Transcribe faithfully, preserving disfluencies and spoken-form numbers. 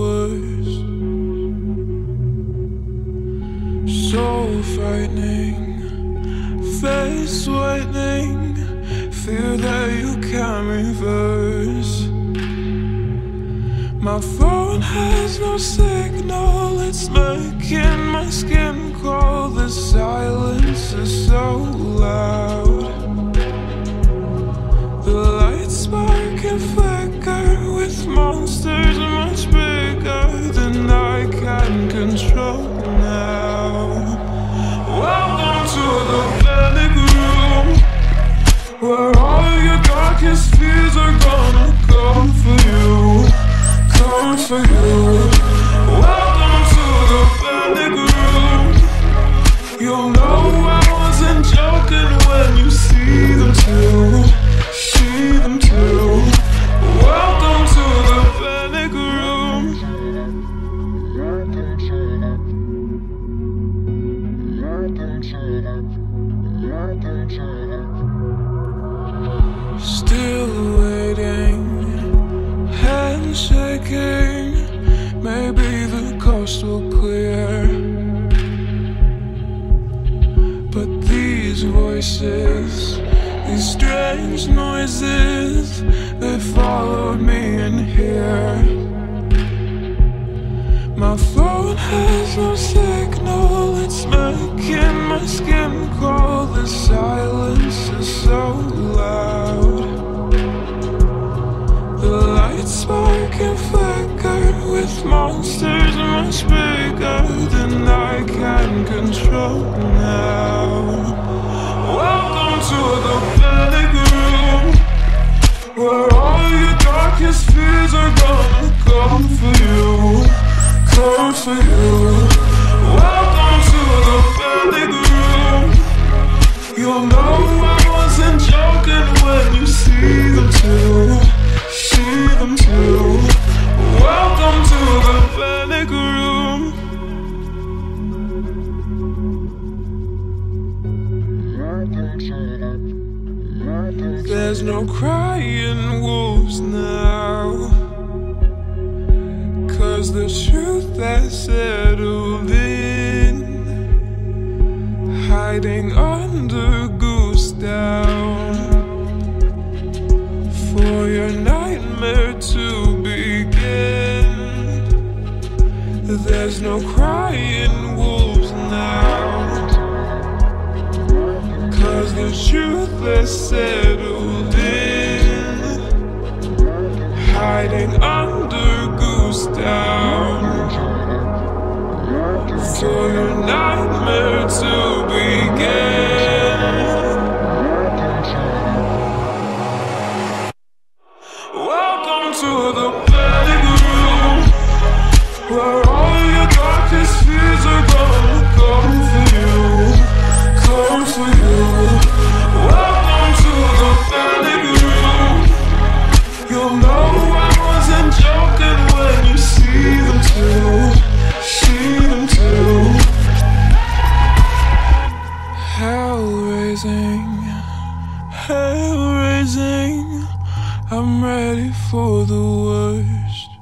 worst. So frightening, face whitening, fear that you can't reverse. My phone has no signal, it's making my skin crawl. The silence is so loud. The lights spark and flicker with monsters much bigger than I can control now. Welcome to the panic room, where all your darkest fears are gonna come for you, come for you. Welcome to the panic room. You'll know I wasn't joking when you see them too, see them too. Welcome to the panic room. Still waiting, hands shaking. Maybe the coast will clear, but these voices, these strange noises, they followed me in here. My phone has no signal, it's making my skin crawl. The silence is so loud. The lights spark and flicker with monsters much bigger than I can control now. Welcome to the panic room, where all your darkest fears are gonna come for you, come for you. Welcome to the panic room. You'll know I wasn't joking when you see them too, see them too. Welcome to the panic room. There's no crying wolves now, 'cause the truth has settled in, hiding under goose down, for your nightmare to begin. There's no crying wolves now, 'cause the truth is settled in, hiding under goose down, for your nightmare to begin. Welcome to the panic room, where all your darkest fears are gonna come for you, come for you. Welcome to the panic room. You'll know I wasn't joking when you see them too, see them too. Hell raising, hell raising. I'm ready for the worst.